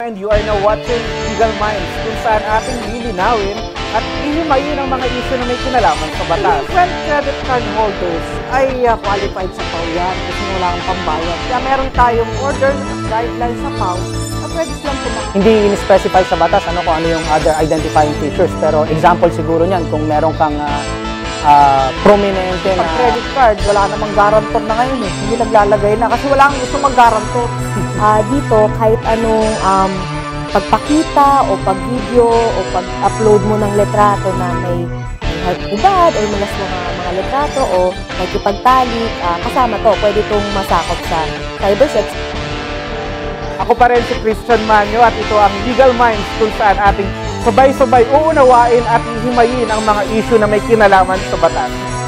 And you are now watching Legal Minds, kung saan ating lilinawin at ihimayin ang mga isyu na may kinalaman sa batas. Different credit card holders ay qualified sa PAW yan kasi wala kang pambayad. Kaya meron tayong order guidelines sa PAW na pwede silang tumakbo. Hindi in-specify sa batas kung ano yung other identifying features. Pero example siguro niyan, kung meron kang prominente na... Pag credit card, wala namang guarantor na ngayon eh. Hindi naglalagay na kasi wala kang gusto mag-guarantor. Dito, kahit anong pagpakita o pag-video o pag-upload mo ng letrato na may hubad o malas mga letrato o nakikipagtalik, kasama to, pwede itong masakop sa cybersex. Ako pa rin si Christian Manyo at ito ang Legal Minds, kung saan ating sabay-sabay uunawain at ihimayin ang mga isyu na may kinalaman sa batas.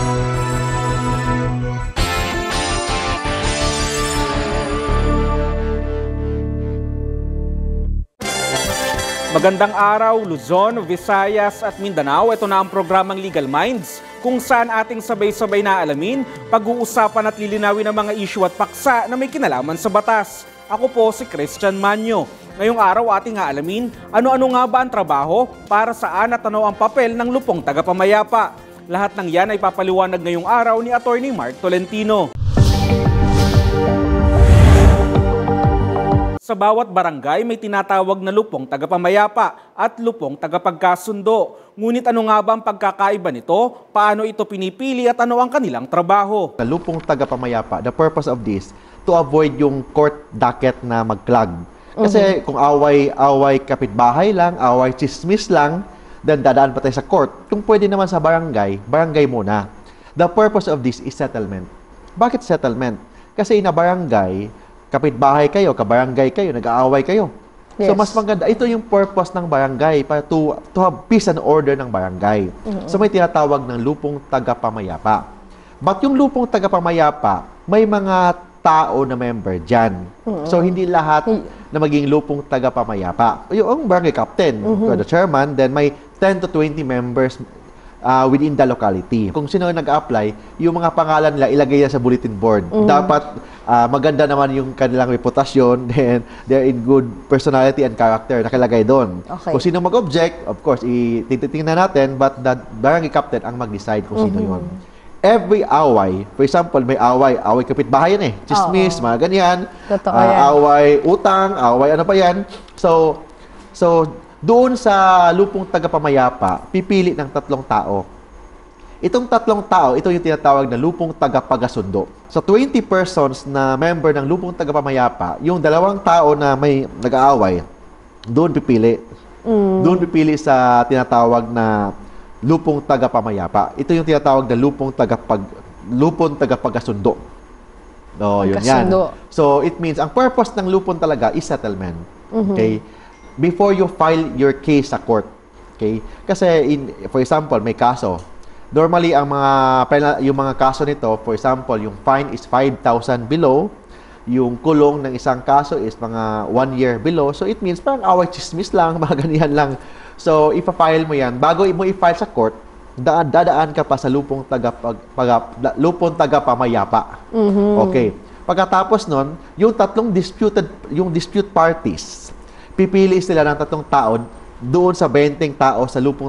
Magandang araw, Luzon, Visayas at Mindanao. Ito na ang programang Legal Minds, kung saan ating sabay-sabay na alamin, pag-uusapan at lilinawin ang mga isyu at paksa na may kinalaman sa batas. Ako po si Christian Manyo. Ngayong araw ating aalamin, ano-ano nga ba ang trabaho, para saan at ano ang papel ng lupong tagapamayapa. Lahat ng yan ay papaliwanag ngayong araw ni Attorney Mark Tolentino. Sa bawat barangay may tinatawag na lupong tagapamayapa at lupong tagapagkasundo. Ngunit ano nga ba ang pagkakaiba nito? Paano ito pinipili at ano ang kanilang trabaho? Lupong tagapamayapa, the purpose of this, to avoid yung court docket na mag-clog. Kasi kung away kapitbahay lang, away chismis lang, then dadaan pa tayo sa court. Kung pwede naman sa barangay, barangay muna. The purpose of this is settlement. Bakit settlement? Kasi in a barangay, kapitbahay kayo, kabarangay kayo, nag-aaway kayo. Yes. So, mas maganda. Ito yung purpose ng barangay, para to have peace and order ng barangay. So, may tinatawag ng lupong tagapamayapa. But yung lupong tagapamayapa, may mga tao na member dyan. So, hindi lahat na maging lupong tagapamayapa. Yung barangay captain, the chairman, then may 10 to 20 members within the locality. Kung sino nag-apply, yung mga pangalan nila ilagay yan sa bulletin board. Dapat maganda naman yung kanilang reputasyon, then they're in good personality and character, nakalagay doon. Okay. Kung sino mag-object, of course, ititingnan natin, but the barangay captain ang mag-decide kung sino yun. Every away, for example, may away kapitbahay yan eh. Chismis, mga ganyan. Away utang, away ano pa yan. So, doon sa lupong tagapamayapa, pipili ng 3 tao. Itong 3 tao, ito yung tinatawag na lupong tagapagasundo. So 20 persons na member ng lupong tagapamayapa, yung 2 tao na may nag-aaway, doon pipili. Doon pipili sa tinatawag na lupong tagapamayapa. Ito yung tinatawag na lupong tagapagasundo. No, yun yan. So it means ang purpose ng lupon talaga is settlement. Okay? Before you file your case sa court. Okay? Kasi for example, may kaso. Normally yung mga kaso nito, for example, yung fine is 5,000 below, yung kulong ng isang kaso is mga 1 year below. So it means parang away chismis lang, mga ganyan lang. So ipa-file mo yan, bago mo i-file sa court, dadaan ka pa sa lupong tagapamayapa. Okay. Pagkatapos nun, yung dispute parties, pipili sila ng 3 tao doon sa 20 tao sa lupong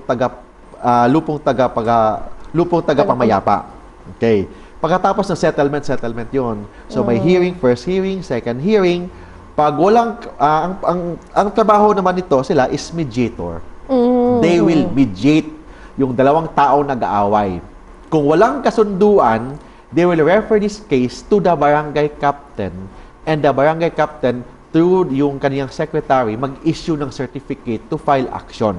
tagapamayapa. Okay. Pagkatapos ng settlement yun. So may hearing, first hearing, second hearing. Pag walang ang trabaho naman nito sila is mediator. They will mediate yung 2 tao nag-aaway. Kung walang kasunduan, they will refer this case to the barangay captain, and the barangay captain through yung kaniyang secretary, mag-issue ng certificate to file action.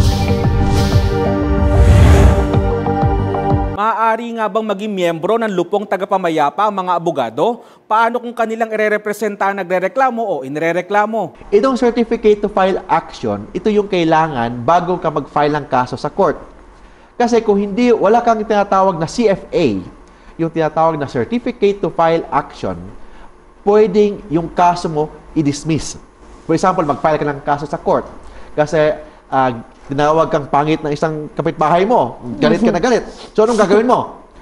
Maaari nga bang maging miyembro ng lupong tagapamayapa ang mga abogado? Paano kung kanilang irerepresenta nagrereklamo o inirereklamo? Itong certificate to file action, ito yung kailangan bago ka mag-file ng kaso sa court. Kasi kung hindi, wala kang tinatawag na CFA, yung tinatawag na certificate to file action, pwedeng yung kaso mo i-dismiss. For example, mag-file ka ng kaso sa court kasi tinawag kang pangit ng isang kapitbahay mo. Galit ka na galit. So, anong gagawin mo?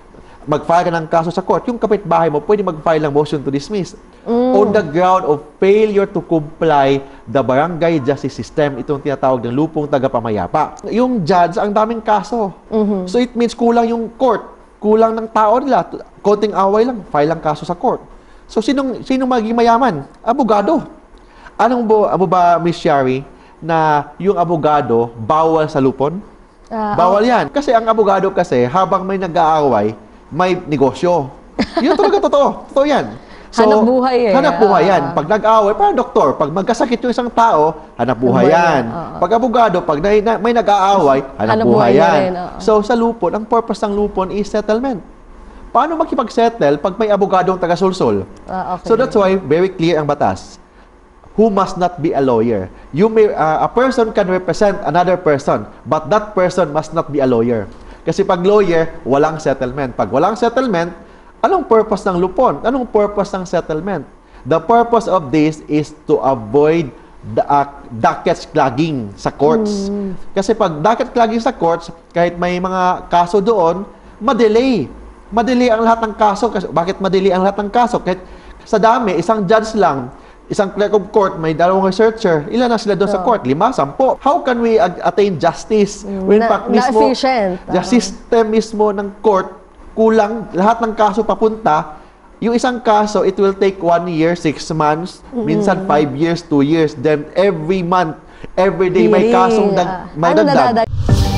mag-file ka ng kaso sa court, yung kapitbahay mo pwede mag-file ng motion to dismiss on the ground of failure to comply the barangay justice system, itong tinatawag ng lupong tagapamayapa. Yung judge, ang daming kaso. So it means kulang yung court, kulang ng tao nila, konting away lang, file ang kaso sa court. So sinong magiging mayaman? Abogado. Ano ba, Miss Shari, na yung abogado bawal sa lupon? Bawal yan. Kasi ang abogado kasi, habang may nag-aaway, may negosyo. Yun talaga totoo. Totoo yan. So, Hanap buhay eh. Hanap buhay yan. Pag nag-aaway, parang doktor, pag magkasakit yung isang tao, hanap buhay yan. Pag abogado, pag may nag-aaway, hanap buhay yan. So, sa lupon, ang purpose ng lupon is settlement. Paano makipag-settle pag may abogadong taga-sulsol? Okay. So, that's why, very clear ang batas. Who must not be a lawyer. A person can represent another person, but that person must not be a lawyer. Kasi pag lawyer, walang settlement. Pag walang settlement, anong purpose ng lupon? Anong purpose ng settlement? The purpose of this is to avoid docket clogging sa courts. Kasi pag docket clogging sa courts, kahit may mga kaso doon, madelay. Madelay ang lahat ng kaso. Kasi, bakit madelay ang lahat ng kaso? Kahit sa dami, isang judge lang, isang clerk of court, may dalawang researcher. Ilan na sila doon sa court? 5, 10. How can we attain justice? When fact mismo, efficient. the system mismo ng court, kulang, lahat ng kaso papunta, yung isang kaso, it will take 1 year, 6 months, minsan 5 years, 2 years. Then every month, every day, may kasong may dagdag.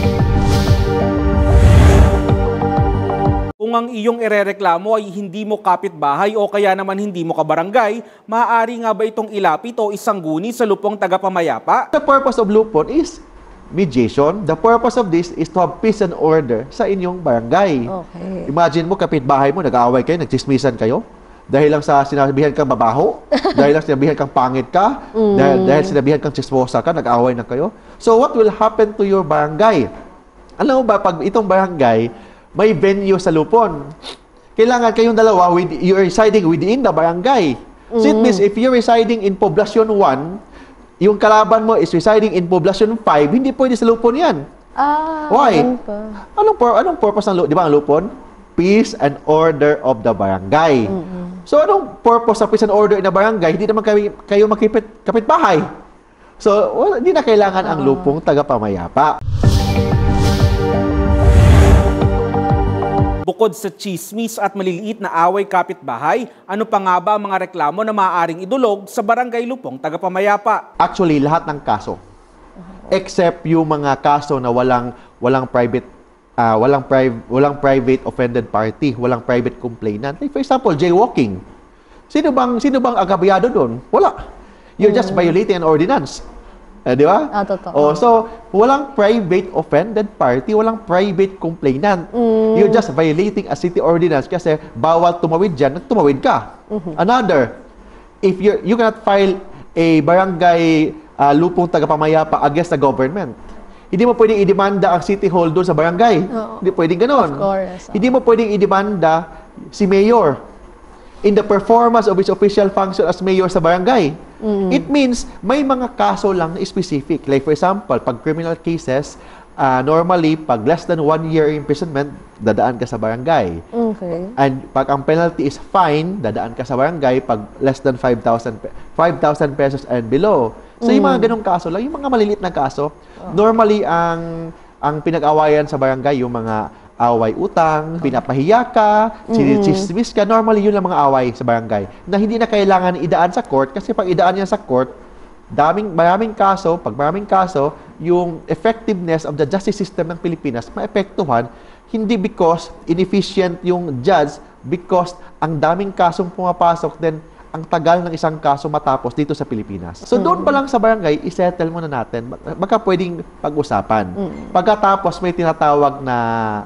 Kung ang iyong irereklamo ay hindi mo kapitbahay o kaya naman hindi mo kabarangay, maaari nga ba itong ilapit o isangguni sa lupong tagapamayapa? The purpose of lupon is mediation. The purpose of this is to have peace and order sa inyong barangay. Okay. Imagine mo, kapitbahay mo, nag-aaway kayo, nagchismisan kayo, dahil lang sa sinabihan kang babaho, dahil lang sinabihan kang pangit ka, dahil sinabihan kang chismosa ka, nag-aaway na kayo. So what will happen to your barangay? Alam mo ba, pag itong barangay, may venue sa lupon. Kailangan kayong dalawa, you're residing within the barangay. So it means if you're residing in Poblacion 1, yung kalaban mo is residing in Poblacion 5, hindi pwede sa lupon yan. Why? Anong purpose ng lupon? Di ba ang lupon? Peace and order of the barangay. So anong purpose sa peace and order in the barangay? Hindi naman kayo makipit-kapitbahay. So hindi na kailangan ang lupong tagapamayapa. Bukod sa chismis at maliliit na away kapitbahay, ano pa nga ba ang mga reklamo na maaaring idulog sa barangay lupong tagapamayapa? Actually, lahat ng kaso. Except yung mga kaso na walang private offended party, walang private complainant. Like for example, jaywalking. Sino bang agabyado doon? Wala. You're just violating an ordinance. Di ba? Totoo. So, walang private offended party, walang private complainant. You're just violating a city ordinance kasi bawal tumawid dyan, tumawid ka. Another, if you cannot file a barangay lupong tagapamayapa against the government. Hindi mo pwedeng idemanda ang city hall doon sa barangay. Hindi pwedeng ganon. Of course. Hindi mo pwedeng idemanda si mayor in the performance of his official function as mayor sa barangay. It means may mga kaso lang specific. Like for example, pag criminal cases, normally, pag less than 1 year imprisonment, dadaan ka sa barangay. Okay. And pag ang penalty is fine, dadaan ka sa barangay pag less than 5,000 pesos and below. So yung mga ganong kaso lang, yung mga maliliit na kaso, normally ang pinag-awayan sa barangay, yung mga away utang, pinapahiya ka, sinismis ka, normally yun lang mga away sa barangay na hindi na kailangan idaan sa court kasi pag idaan yan sa court, maraming kaso, yung effectiveness of the justice system ng Pilipinas maepektuhan, hindi because inefficient yung judge, because ang daming kasong pumapasok, then ang tagal ng isang kaso matapos dito sa Pilipinas. So doon pa lang sa barangay, isettle muna natin, baka pwedeng pag-usapan. Pagkatapos may tinatawag na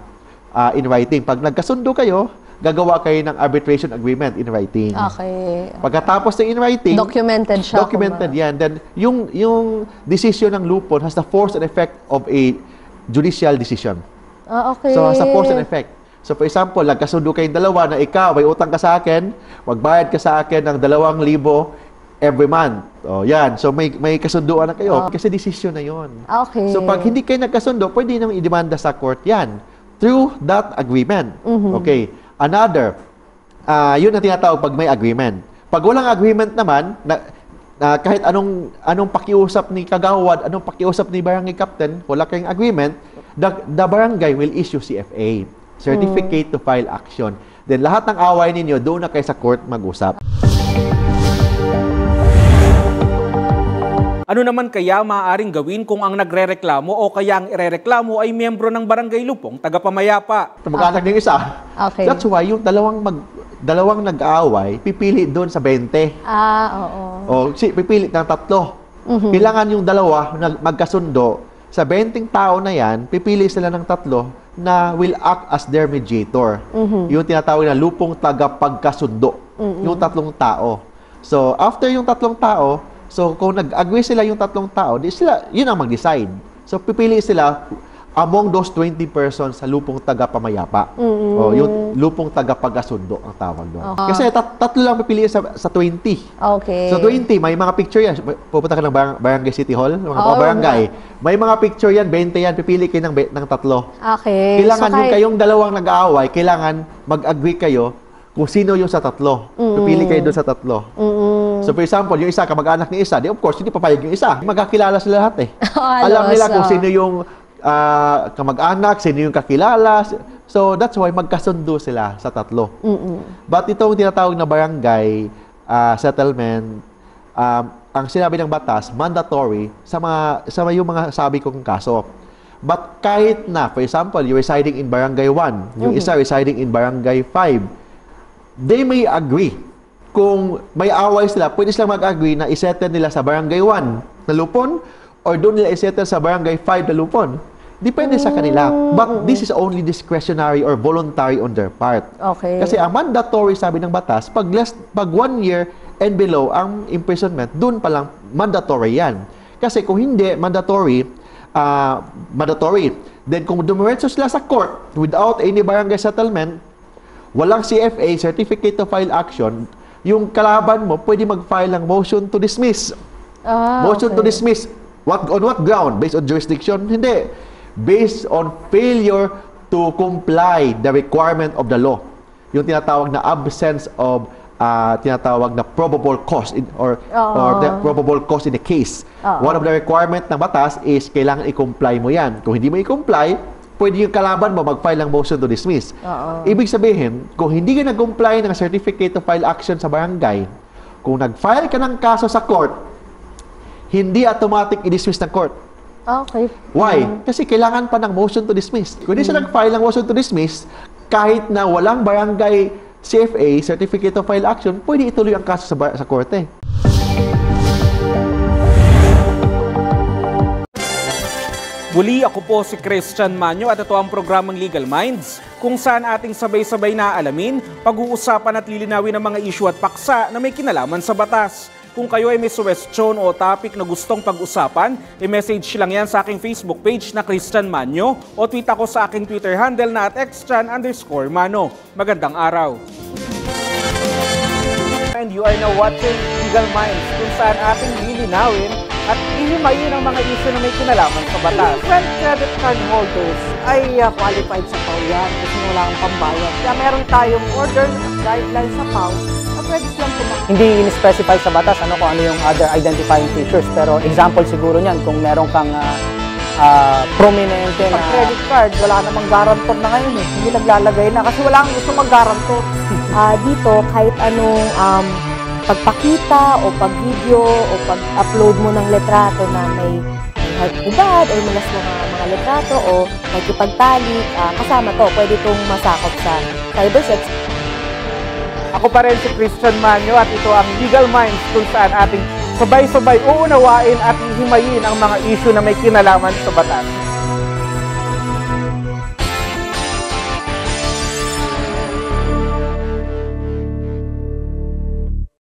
in writing. Pag nagkasundo kayo, gagawa kayo ng arbitration agreement in writing. Okay. Pagkatapos ng in writing, Documented siya. Documented yan. Then, yung decision ng lupon has the force and effect of a judicial decision. Okay. So, has the force and effect. So, for example, nagkasundo kayong dalawa na ikaw, may utang ka sa akin, magbayad ka sa akin ng 2,000 every month. O, yan. So, may kasunduan na kayo. Kasi decision na yon. Okay. So, pag hindi kayo nagkasundo, pwede nang idemanda sa court yan. Through that agreement. Okay. Another, yun ang tinatawag pag may agreement. Pag walang agreement naman, kahit anong pakiusap ni kagawad, anong pakiusap ni barangay captain, wala kayong agreement, the barangay will issue CFA, Certificate to File Action. Then lahat ng away ninyo, doon na kayo sa court mag-usap. Ano naman kaya maaaring gawin kung ang nagrereklamo o kaya ang irereklamo ay miyembro ng Barangay Lupong taga-Pamayapa? Mag-anak ng isa. Okay. That's why yung dalawang nag-aaway, pipili doon sa 20. Oo. O, pipili ng 3. Kailangan yung dalawa magkasundo. Sa 20 tao na yan, pipili sila ng 3 na will act as their mediator. Yung tinatawag na lupong tagapagkasundo. Yung 3 tao. So, after yung 3 tao, so kung nag-agree sila yung 3 tao, yun ang mag-decide. So, pipili sila among those 20 persons sa lupong taga-pamayapa. O, yung lupong taga-pagkasundo ang tawag doon. Kasi 3 lang pipili sa 20. Okay. So 20, may mga picture yan. Pupunta ka ng barangay City Hall, mga barangay. May mga picture yan, 20 yan, pipili kayo ng 3. Okay. Kailangan So, yung kayong dalawang nag-aaway, kailangan mag-agree kayo kung sino yung sa 3. Pipili kayo doon sa 3. So for example, yung isa, kamag-anak ni isa, of course, hindi papayag yung isa. Magkakilala sila lahat eh. Alam nila kung sino yung kamag-anak, sino yung kakilala. So that's why magkasundo sila sa 3. But itong tinatawag na barangay settlement, ang sinabi ng batas, mandatory sa yung mga sabi kong kaso. But kahit na, for example, you're residing in barangay 1, yung isa residing in barangay 5, they may agree. Kung may away sila, pwede silang mag-agree na isettle nila sa barangay 1 na Lupon or doon nila isettle sa barangay 5 na Lupon. Depende sa kanila. But this is only discretionary or voluntary on their part. Okay. Kasi ang mandatory, sabi ng batas, pag 1 year and below ang imprisonment, doon pa lang mandatory yan. Kasi kung hindi mandatory, then kung dumiretso sila sa court without any barangay settlement, walang CFA, Certificate to File Action, yung kalaban mo pwede mag-file ng motion to dismiss. Motion to dismiss. On what ground? Based on jurisdiction? Hindi. Based on failure to comply the requirement of the law. Yung tinatawag na absence of tinatawag na probable cause or the probable cause in the case. One of the requirement ng batas is kailangan i-comply mo yan. Kung hindi mo i-comply, pwede yung kalaban mo mag-file ng motion to dismiss. Ibig sabihin, kung hindi ka nag-comply ng Certificate to File Action sa barangay, kung nag-file ka ng kaso sa court, hindi automatic i-dismiss ng court. Okay. Why? Kasi kailangan pa ng motion to dismiss. Kung hindi sila nag-file ng motion to dismiss, kahit na walang barangay CFA, Certificate to File Action, pwede ituloy ang kaso sa korte. Muli, ako po si Christian Manyo at ito ang programang Legal Minds, kung saan ating sabay-sabay na alamin, pag-uusapan at lilinawin ang mga issue at paksa na may kinalaman sa batas. Kung kayo ay may suggestion o topic na gustong pag-usapan, i-message lang yan sa aking Facebook page na Christian Manyo o tweet ako sa aking Twitter handle na @xchan_mano. Magandang araw! And you are now watching Legal Minds, kung saan ating lilinawin at ihimayin ang mga issue na may kinalaman sa batas. Different credit card holders ay qualified sa PAW yan kasi wala kang pambayad. Kaya meron tayong order guidelines sa PAW na pwede silang kumakita. Hindi in-specify sa batas kung ano yung other identifying features. Pero example siguro niyan, kung meron kang prominente na... Pag credit card, wala namang guarantor na ngayon eh. Hindi naglalagay na kasi wala kang gusto mag-guarantor. Dito, kahit anong pagpakita o pag-video o pag-upload mo ng letrato na may hubad o malas mga letrato o magkipagtalik, kasama to, pwede itong masakop sa cybersex. Ako pa rin si Christian Manyo at ito ang Legal Minds, kung saan ating sabay-sabay uunawain at ihimayin ang mga issue na may kinalaman sa batas.